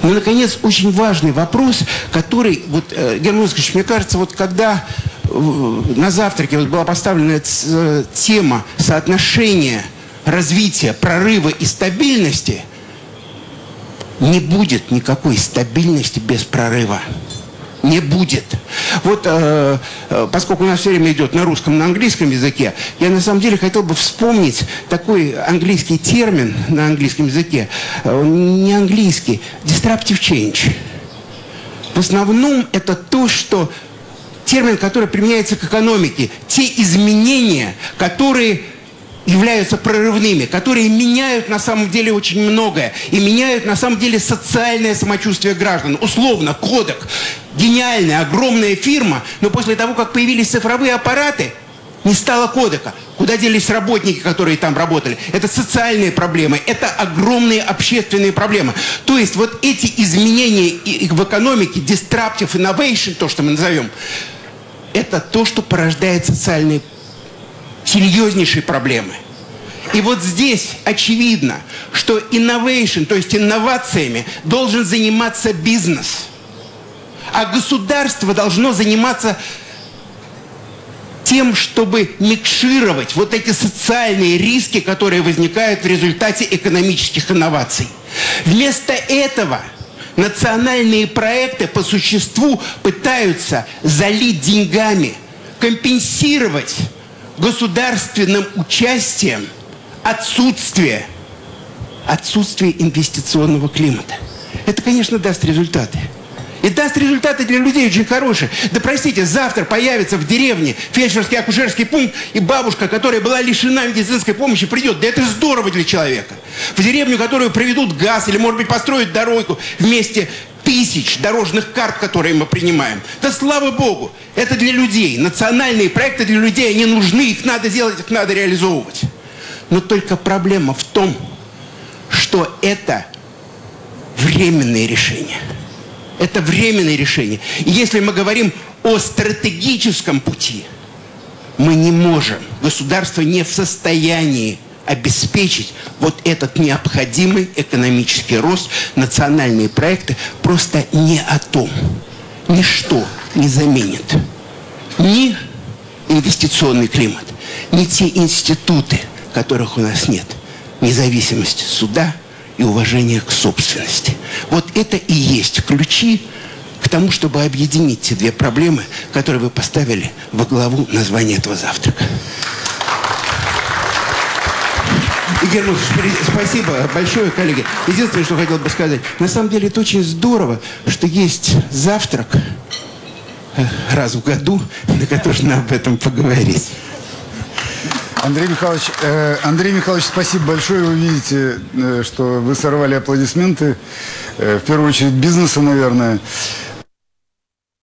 Но, наконец, очень важный вопрос, который, вот, Герман Оскарович, мне кажется, вот когда на завтраке вот была поставлена тема соотношения развития, прорыва и стабильности, не будет никакой стабильности без прорыва. Не будет. Вот поскольку у нас все время идет на русском, на английском языке, я на самом деле хотел бы вспомнить такой английский термин на английском языке, не английский, disruptive change. В основном это то, что термин, который применяется к экономике, те изменения, которые являются прорывными, которые меняют на самом деле очень многое и меняют на самом деле социальное самочувствие граждан. Условно, Kodak – гениальная, огромная фирма, но после того, как появились цифровые аппараты, не стало Кодека. Куда делись работники, которые там работали? Это социальные проблемы, это огромные общественные проблемы. То есть вот эти изменения в экономике, disruptive innovation, то, что мы назовем, это то, что порождает социальные серьезнейшие проблемы. И вот здесь очевидно, что innovation, то есть инновациями, должен заниматься бизнес. А государство должно заниматься тем, чтобы микшировать вот эти социальные риски, которые возникают в результате экономических инноваций. Вместо этого национальные проекты по существу пытаются залить деньгами, компенсировать государственным участием отсутствие инвестиционного климата. Это, конечно, даст результаты. И даст результаты для людей очень хорошие. Да простите, завтра появится в деревне фельдшерский акушерский пункт, и бабушка, которая была лишена медицинской помощи, придет. Да это здорово для человека. В деревню, которую проведут газ, или, может быть, построят дорогу вместе тысяч дорожных карт, которые мы принимаем. Да слава Богу, это для людей. Национальные проекты для людей, они нужны, их надо делать, их надо реализовывать. Но только проблема в том, что это временные решения. Это временные решения. И если мы говорим о стратегическом пути, мы не можем, государство не в состоянии обеспечить вот этот необходимый экономический рост. Национальные проекты просто не о том. Ничто не заменит ни инвестиционный климат, ни те институты, которых у нас нет. Независимость суда и уважение к собственности. Вот это и есть ключи к тому, чтобы объединить те две проблемы, которые вы поставили во главу названия этого завтрака. Игорь Михайлович, спасибо большое, коллеги. Единственное, что хотел бы сказать, на самом деле это очень здорово, что есть завтрак раз в году, на который нужно об этом поговорить. Андрей Михайлович, спасибо большое. Вы видите, что вы сорвали аплодисменты. В первую очередь бизнесу, наверное.